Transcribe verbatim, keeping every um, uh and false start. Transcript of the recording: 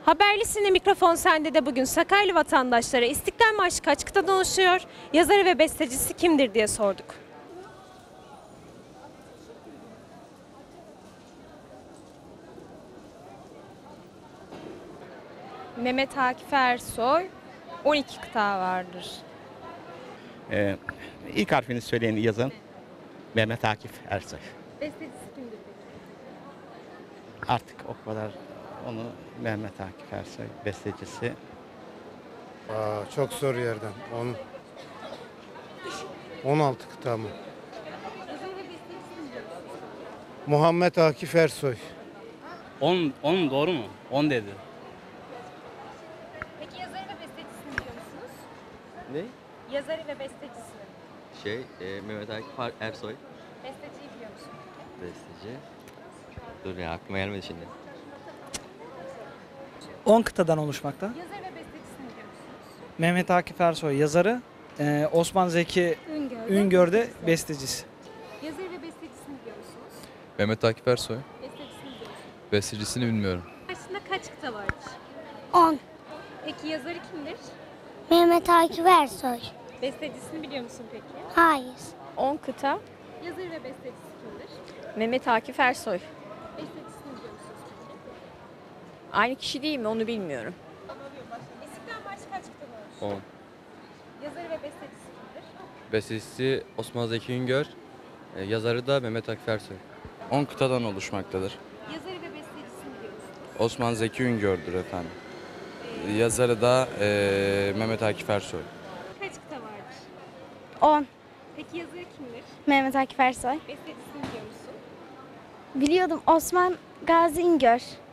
Haberlisinde mikrofon sende de bugün Sakaryalı vatandaşlara İstiklal Marşı kaç kıtadan oluşuyor, yazarı ve bestecisi kimdir diye sorduk. Mehmet Akif Ersoy on iki kıta vardır. Ee, ilk harfini söyleyen yazın. Mehmet Akif Ersoy. Bestecisi kimdir peki? Artık o kadar onu Mehmet Akif Ersoy bestecisi. Aa, çok zor yerden. on, on altı kıta mı? Muhammed Akif Ersoy. on, on doğru mu? on dedi. Peki yazarı ve bestecisini biliyor musunuz? Ne? Yazarı ve bestecisini. Şey, e, Mehmet Akif Ersoy. Besteciyi biliyor musun? Besteci. Dur ya, aklıma gelmedi şimdi. on kıtadan oluşmakta. Yazarı ve bestecisini biliyor musunuz? Mehmet Akif Ersoy yazarı, e, Osman Zeki Üngör'de. Üngör'de bestecisi. Yazarı ve bestecisini biliyor musunuz? Mehmet Akif Ersoy. Bestecisini biliyor musunuz? Bestecisini bilmiyorum. Karşısında kaç kıta vardır? on. Peki yazarı kimdir? Mehmet Akif Ersoy. Bestecisini biliyor musun peki? Hayır. on kıta. Yazarı ve bestecisi kimdir? Mehmet Akif Ersoy. Bestecisini biliyor musunuz peki? Aynı kişi değil mi onu bilmiyorum. İstiklal Marşı kaç kıtadan oluşuyor? on. Yazarı ve bestecisi kimdir? Bestecisi Osman Zeki Üngör. E, yazarı da Mehmet Akif Ersoy. on kıtadan oluşmaktadır. Yazarı ve bestecisini biliyor musunuz? Osman Zeki Üngör'dür efendim. Yazarı da e, Mehmet Akif Ersoy. Kaç kıta vardır? on. Peki yazarı kimdir? Mehmet Akif Ersoy. Bestecisini biliyor musun? Biliyordum, Osman Gazi İngör.